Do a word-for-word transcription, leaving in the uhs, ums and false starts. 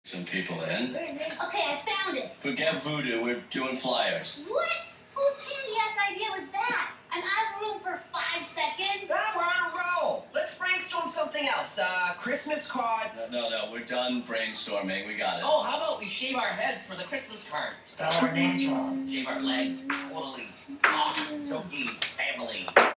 Some people in. Okay, I found it. Forget voodoo, we're doing flyers. What? Whose candy-ass idea was that? I'm out of the room for five seconds. Ah, we're on a roll. Let's brainstorm something else. Uh, Christmas card. No, no, no, we're done brainstorming. We got it. Oh, how about we shave our heads for the Christmas card? Spell our names wrong. Shave our legs. Totally soft, silky, family.